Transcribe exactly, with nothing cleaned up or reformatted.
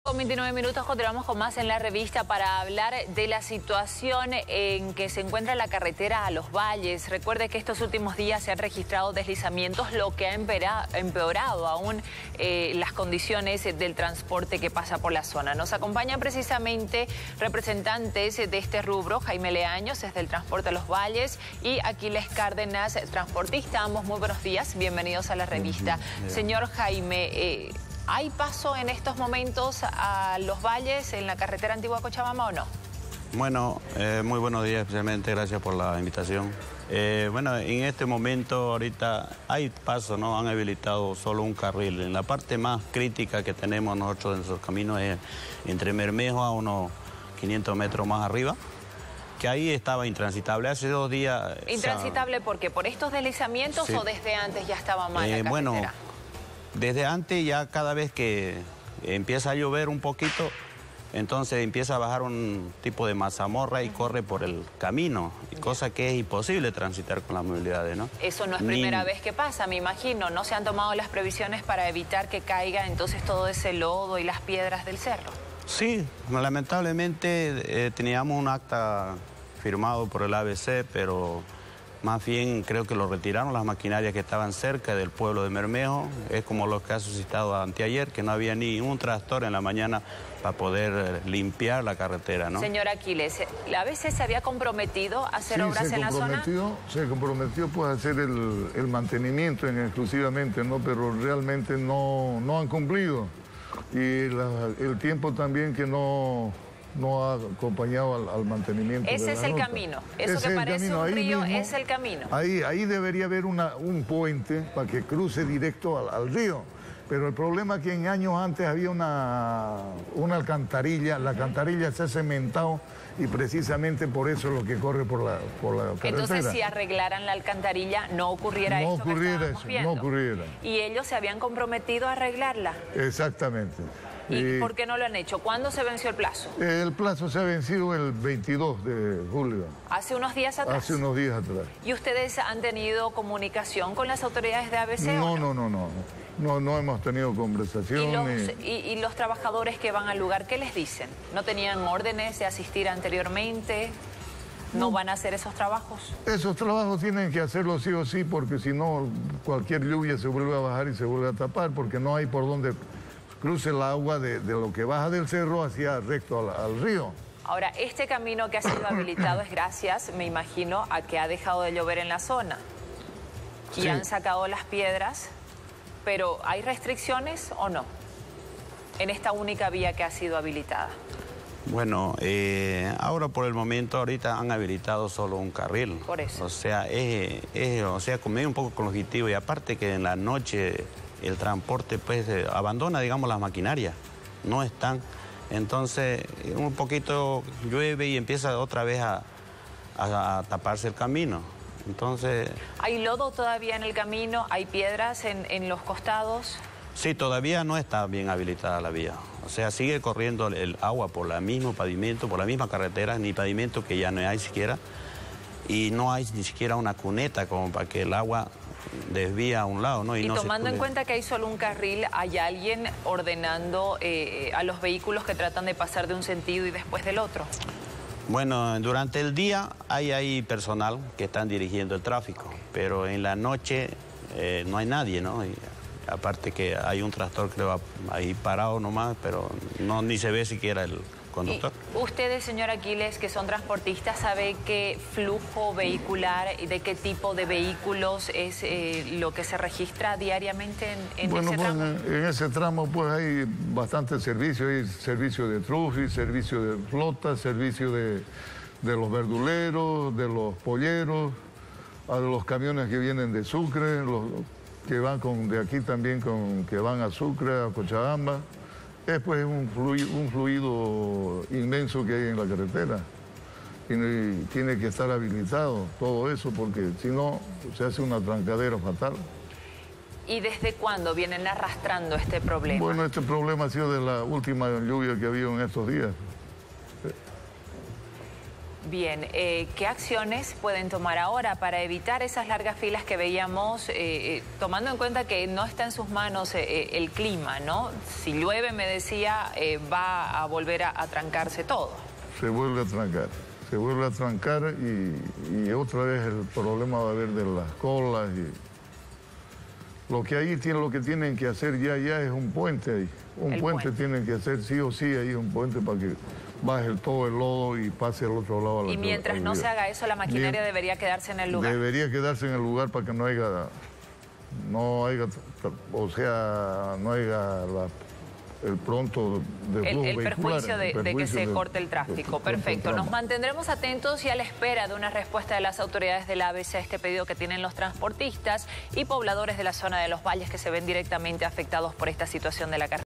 con veintinueve minutos, continuamos con más en la revista para hablar de la situación en que se encuentra la carretera a Los Valles. Recuerde que estos últimos días se han registrado deslizamientos, lo que ha empeorado aún eh, las condiciones del transporte que pasa por la zona. Nos acompañan precisamente representantes de este rubro, Jaime Leaños, desde el transporte a Los Valles, y Aquiles Cárdenas, transportista. Ambos muy buenos días, bienvenidos a la revista. Señor Jaime, eh, ¿hay paso en estos momentos a Los Valles en la carretera antigua Cochabamba o no? Bueno, eh, muy buenos días, especialmente gracias por la invitación. Eh, bueno, en este momento ahorita hay paso, ¿no? Han habilitado solo un carril. En la parte más crítica que tenemos nosotros en nuestros caminos es entre Mermejo a unos quinientos metros más arriba, que ahí estaba intransitable. Hace dos días... ¿Intransitable o sea, por qué? ¿Por estos deslizamientos sí. o desde antes ya estaba mal eh, la carretera? Bueno, desde antes ya cada vez que empieza a llover un poquito, entonces empieza a bajar un tipo de mazamorra y corre por el camino, cosa que es imposible transitar con las movilidades, ¿no? Eso no es Ni... primera vez que pasa, me imagino. ¿No se han tomado las previsiones para evitar que caiga entonces todo ese lodo y las piedras del cerro? Sí, lamentablemente eh, teníamos un acta firmado por el A B C, pero más bien creo que lo retiraron las maquinarias que estaban cerca del pueblo de Mermejo. Es como lo que ha suscitado anteayer, que no había ni un tractor en la mañana para poder limpiar la carretera, ¿no? Señor Aquiles, ¿la A B C se había comprometido a hacer sí, obras en la zona? Se comprometió pues, a hacer el, el mantenimiento en exclusivamente, ¿no? Pero realmente no, no han cumplido. Y la, el tiempo también que no... no ha acompañado al, al mantenimiento. Ese de es la el nota. camino. Eso Ese que parece camino. un Ahí río mismo, es el camino. Ahí, ahí debería haber una, un puente para que cruce directo al, al río. Pero el problema es que en años antes había una, una alcantarilla. La alcantarilla se ha cementado y precisamente por eso es lo que corre por la, por la carretera. Entonces, si arreglaran la alcantarilla, no ocurriera no esto ocurriera que eso, viendo. No ocurriera. Y ellos se habían comprometido a arreglarla. Exactamente. ¿Y eh, por qué no lo han hecho? ¿Cuándo se venció el plazo? El plazo se ha vencido el veintidós de julio. ¿Hace unos días atrás? Hace unos días atrás. ¿Y ustedes han tenido comunicación con las autoridades de A B C? No, ¿o no? no, no, no. No, no hemos tenido conversación. ¿Y los, ni... y, ¿Y los trabajadores que van al lugar, qué les dicen? ¿No tenían órdenes de asistir anteriormente? ¿No, ¿No van a hacer esos trabajos? Esos trabajos tienen que hacerlo sí o sí, porque si no, cualquier lluvia se vuelve a bajar y se vuelve a tapar, porque no hay por donde cruce el agua de, de lo que baja del cerro hacia recto al, al río. Ahora, este camino que ha sido habilitado es gracias, me imagino, a que ha dejado de llover en la zona. Y sí. han sacado las piedras, pero ¿hay restricciones o no en esta única vía que ha sido habilitada? Bueno, eh, ahora por el momento, ahorita han habilitado solo un carril. Por eso. O sea, es, es, o sea, conmigo un poco con el objetivo, y aparte que en la noche el transporte pues eh, abandona, digamos, las maquinarias, no están. Entonces, un poquito llueve y empieza otra vez a, a, a taparse el camino. Entonces... ¿Hay lodo todavía en el camino? ¿Hay piedras en, en los costados? Sí, todavía no está bien habilitada la vía. O sea, sigue corriendo el, el agua por el mismo pavimento, por la misma carretera, ni pavimento que ya no hay siquiera. Y no hay ni siquiera una cuneta como para que el agua desvía a un lado, ¿no? Y, y no tomando se en cuenta que hay solo un carril, ¿hay alguien ordenando eh, a los vehículos que tratan de pasar de un sentido y después del otro? Bueno, durante el día hay ahí personal que están dirigiendo el tráfico, pero en la noche eh, no hay nadie, ¿no? Y aparte que hay un tractor que va ahí parado nomás, pero no, ni se ve siquiera el conductor. Y ustedes, señor Aquiles, que son transportistas, ¿sabe qué flujo vehicular y de qué tipo de vehículos es eh, lo que se registra diariamente en, en bueno, ese pues, tramo? En ese tramo pues hay bastante servicio, hay servicio de trufi, servicio de flota, servicio de, de los verduleros, de los polleros, a los camiones que vienen de Sucre, los que van con, de aquí también con, que van a Sucre, a Cochabamba. Es pues un fluido, un fluido inmenso que hay en la carretera. Tiene, tiene que estar habilitado todo eso porque si no se hace una trancadera fatal. ¿Y desde cuándo vienen arrastrando este problema? Bueno, este problema ha sido de la última lluvia que ha habido en estos días. Bien, eh, ¿qué acciones pueden tomar ahora para evitar esas largas filas que veíamos, eh, eh, tomando en cuenta que no está en sus manos eh, el clima, ¿no? Si llueve, me decía, eh, va a volver a, a trancarse todo. Se vuelve a trancar, se vuelve a trancar y, y otra vez el problema va a haber de las colas. Y lo que ahí tiene, lo que tienen que hacer ya, ya es un puente ahí. Un El puente, puente tienen que hacer sí o sí ahí un puente para que baje todo el lodo y pase al otro lado. A la Y mientras no se haga eso, la maquinaria Bien, debería quedarse en el lugar. Debería quedarse en el lugar para que no haya, no haya, o sea, no haya la, el pronto de El, flujo el vehicular, perjuicio de, el de que perjuicio se de- corte el de- tráfico. de- Perfecto. de- Nos mantendremos atentos y a la espera de una respuesta de las autoridades del A B C a este pedido que tienen los transportistas y pobladores de la zona de los valles que se ven directamente afectados por esta situación de la carretera.